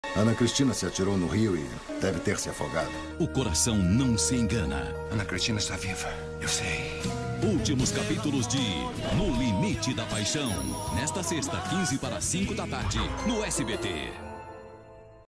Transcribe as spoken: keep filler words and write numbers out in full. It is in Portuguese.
Ana Cristina se atirou no rio e deve ter se afogado. O coração não se engana. Ana Cristina está viva, eu sei. Últimos capítulos de No Limite da Paixão. Nesta sexta, quinze para cinco da tarde, no S B T.